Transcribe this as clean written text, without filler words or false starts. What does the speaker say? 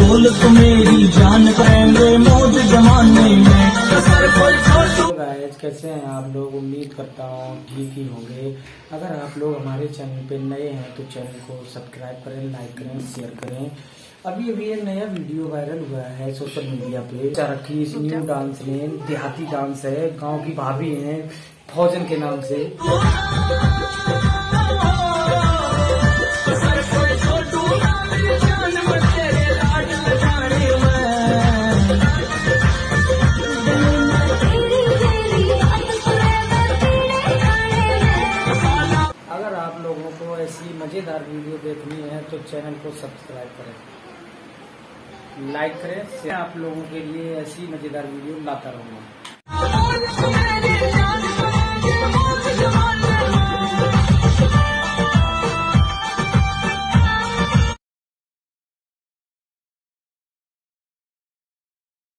बोल तो मेरी जान पाएंगे मौज जमाने में। गाइस कैसे हैं आप लोग? उम्मीद करता हूँ ठीक ही होंगे। अगर आप लोग हमारे चैनल पे नए हैं तो चैनल को सब्सक्राइब करें, लाइक करें, शेयर करें। अभी एक नया वीडियो वायरल हुआ है सोशल मीडिया पे। रखी इस न्यू डांस ने, देहाती डांस है, गांव की भाभी है फौजन के नाम से। अगर आप लोगों को ऐसी मजेदार वीडियो देखनी है तो चैनल को सब्सक्राइब करें, लाइक करें। आप लोगों के लिए ऐसी मजेदार वीडियो लाता रहूंगा।